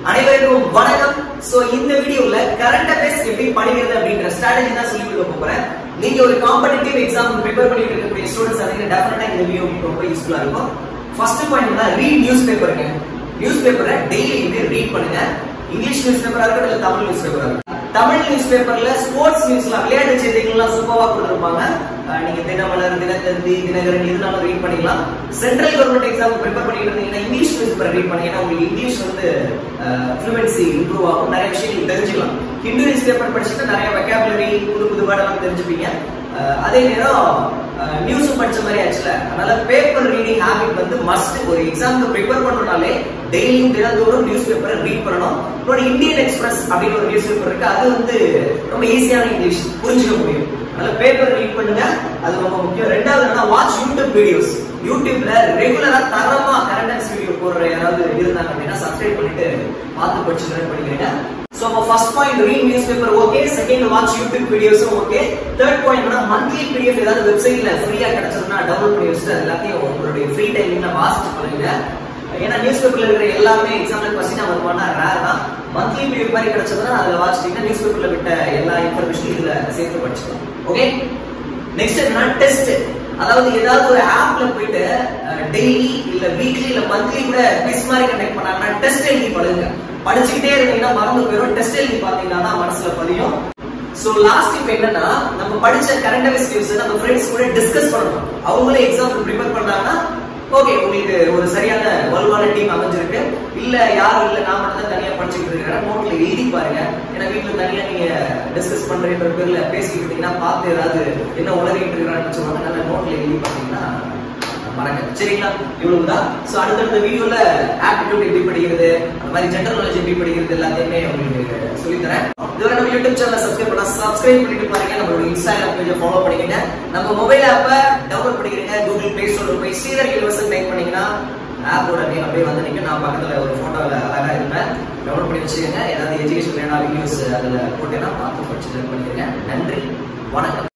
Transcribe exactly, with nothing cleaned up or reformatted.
அனைவருக்கும் வணக்கம். சோ இந்த வீடியோல கரண்ட் அஃபேர்ஸ் எப்படி படிக்கிறது அப்படிங்கற ஸ்ட்ராட்டஜி தான் சொல்லி கொடுக்க போறேன். நீங்க ஒரு காம்படிட்டிவ் எக்ஸாம் ப்ரிப்பேர் பண்ணிட்டு இருக்கக்கூடிய ஸ்டூடண்ட்ஸ் அதுக்கு டெஃபினட்டா இந்த வீடியோ உங்களுக்கு ரொம்ப யூஸ்ஃபுல்லா இருக்கும். ஃபர்ஸ்ட் பாயிண்ட் தான் ரீட் நியூஸ் பேப்பர்ங்க. நியூஸ் பேப்பரை டெய்லி வந்து ரீட் பண்ணுங்க. இங்கிலீஷ் நியூஸ் பேப்பரா இருக்கட்டும் இல்ல தமிழ் நியூஸ் பேப்பரா இருக்கட்டும். தமிழ் நியூஸ் பேப்பர்ல ஸ்போர்ட்ஸ் நியூஸ்லாம் விளையாட்டு செய்திகள்லாம் சூப்பரா கொடுத்திருப்பாங்க. நீங்க தினமலர், தினத்தந்தி, தினகரன் இதனால ரீட் பண்ணிக்கலாம். சென்ட்ரல் கவர்மெண்ட் எக்ஸாம் ப்ரிப்பேர் பண்ணிட்டு இருந்தீங்கன்னா இங்கிலீஷ் நியூஸ் பேப்பர் ரீட் பண்ணீங்கன்னா உங்களுக்கு இங்கிலீஷ் வந்து ஃப்ளூவன்சி இம்ப்ரூவ் ஆகும். நிறைய விஷயங்கள் தெரிஞ்சுக்கலாம். ஹிந்து நியூஸ் பேப்பர் படிச்சுட்டு நிறைய வெக்காபுலரி புது புது வேர்டெல்லாம் தெரிஞ்சுப்பீங்க. அதே நேரம் நியூஸும் படிச்ச மாதிரி ஆச்சுல. அதனால பேப்பர் ரீடிங் ஹேபிட் வந்து மஸ்ட். ஒரு எக்ஸாமுக்கு ப்ரிப்பேர் பண்ணனாலே டெய்லியும் தினந்தோறும் நியூஸ் பேப்பரை ரீட் பண்ணணும். இன்னொரு இந்தியன் எக்ஸ்பிரஸ் அப்படின்னு ஒரு நியூஸ் பேப்பர் இருக்கு. அது வந்து ரொம்ப ஈஸியான இங்கிலீஷ் புரிஞ்சுக்க முடியும். அதனால பேப்பர் ரீட் பண்ணுங்க, அது ரொம்ப முக்கியம். ரெண்டாவது என்ன, வாட்ச் யூடியூப் வீடியோஸ். யூடியூப்ல ரெகுலரா தரமா கரண்ட் அஃபேர்ஸ் வீடியோ போடுற யாராவது இருந்தாங்க அப்படின்னா சப்ஸ்கிரைப் பண்ணிட்டு பார்த்து படிச்சு கரெக்ட் பண்ணிக்கிறீங்க. So first point read newspaper okay, second watch YouTube videos okay, third point என்ன monthly P D F ஏதாவது வெப்சைட்ல ஃப்ரீயா கிடைச்சதுன்னா டவுன்லோட் பண்ணி வச்சுட்டு எல்லாத்தையும் உங்களுடைய ஃப்ரீ டைம்ல வாசிச்சு பண்ணுங்க. ஏன்னா நியூஸ் பேப்பர்ல இருக்கிற எல்லாமே எக்ஸாம்ல क्वेश्चन வருமானா ரேர் தான். மந்த்லி P D F மாதிரி கிடைச்சதுன்னா அதுல வாசிச்சீங்கன்னா நியூஸ் பேப்பர்ல விட்ட எல்லா இன்ஃபர்மேஷனும் இதுல சேர்த்து படிச்சுக்கலாம். ஓகே, நெக்ஸ்ட் என்ன, டெஸ்ட். அதாவது ஏதாவது ஒரு ஆப்ல போயிட்டு டெய்லி இல்ல வீக்லி இல்ல மந்த்லி கூட குவிஸ் மாதிரி கண்டக்ட் பண்ணாங்கன்னா டெஸ்ட் எழுதி படுங்க. படிச்சுக்கிட்டே இருந்தீங்கன்னா மறந்து போயிடும். டெஸ்ட் எழுதி பாத்தீங்கன்னா மனசுல பதியும். சோ லாஸ்ட் இப்ப என்னன்னா, நம்ம படிச்ச கரண்ட் அஃபேர்ஸ் நியூஸ் நம்ம ஃப்ரெண்ட்ஸ் கூட டிஸ்கஸ் பண்ணணும். அவங்களே எக்ஸாம் ப்ரிப்பேர் பண்றாங்கன்னா ஓகே, உங்களுக்கு ஒரு சரியான வலுவான டீம் அமைஞ்சிருக்கு. இல்ல யாரும் இல்ல நான் மட்டும் தான் தனியா படிச்சுக்கிட்டு இருக்கிறேன், நோட்ல எழுதி பாருங்க. ஏன்னா வீட்டுல தனியா நீங்க டிஸ்கஸ் பண்றீங்க பேர்ல பேசிக்கிட்டு இருந்தீங்கன்னா பார்த்து ஏதாவது என்ன உலகிட்டு இருக்கிறான்னு சொல்லுவாங்க. நல்ல நோட்ல எழுதி பாத்தீங்கன்னா மறக்க. சரிங்களா, இவ்வளவுதான். சோ அடுத்தடுத்த வீடியோல ஆப்டிடியூட் எப்படி படிக்கிறது, அந்த மாதிரி ஜெனரல் நாலேஜ் எப்படி படிக்கிறது எல்லாத்தையுமே உங்களுக்கு சொல்லி தரேன். இதுவரை நம்ம யூடியூப் சேனலை சப்ஸ்கிரைப் பண்ணா சப்ஸ்கிரைப் பண்ணிட்டு பாருங்க. நம்மளோட இன்ஸ்டாகிராம் பேஜை ஃபாலோ பண்ணிக்கங்க. நம்ம மொபைல் ஆப்பை டவுன்லோட் பண்ணிக்கிறீங்க. கூகுள் பிளே ஸ்டோர்ல போய் ஸ்ரீதர் யூனிவர்சல் டைப் பண்ணீங்கன்னா ஆப்போட நேம் அப்படியே வந்து நீங்க நான் பக்கத்துல ஒரு போட்டோல அழகா இருப்பேன். டவுன்லோட் பண்ணி வச்சுக்கோங்க. ஏதாவது எஜுகேஷன் வேணா வீடியோஸ் அதுல போட்டேன்னா பார்த்து படிச்சு பண்ணிக்கிறேன். நன்றி, வணக்கம்.